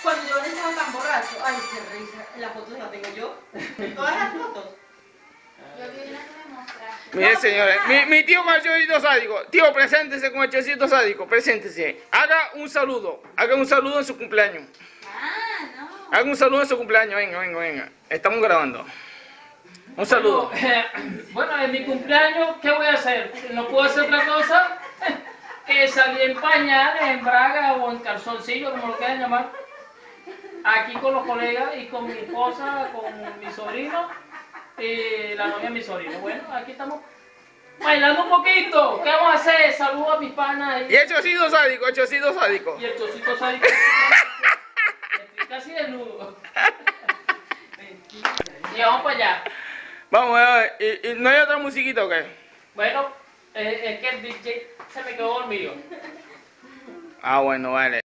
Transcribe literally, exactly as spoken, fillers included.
cuando yo estaba tan borracho. Ay, qué risa. En las fotos la tengo yo. En todas las fotos. Yo vi una que me mostraste. Miren, No, señores, no, mi, mi tío con el chocito sádico. Tío, preséntese con el chocito sádico, preséntese. Haga un saludo, haga un saludo en su cumpleaños. Ah, no. Haga un saludo en su cumpleaños, venga, venga, venga. Estamos grabando. Un saludo. Bueno, eh, bueno, en mi cumpleaños, ¿qué voy a hacer? No puedo hacer otra cosa que salir en pañales, en braga o en calzoncillo, como lo quieran llamar. Aquí con los colegas y con mi esposa, con mi sobrino y la novia de mi sobrino. Bueno, aquí estamos bailando un poquito. ¿Qué vamos a hacer? Saludos a mis panas Y el chocito sádico, el chocito sádico. y el chocito sádico. Estoy casi desnudo. Y vamos para allá. Vamos a ver, ¿y, y no hay otra musiquita o qué? Bueno, eh, es que el D J se me quedó dormido. Ah, bueno, vale.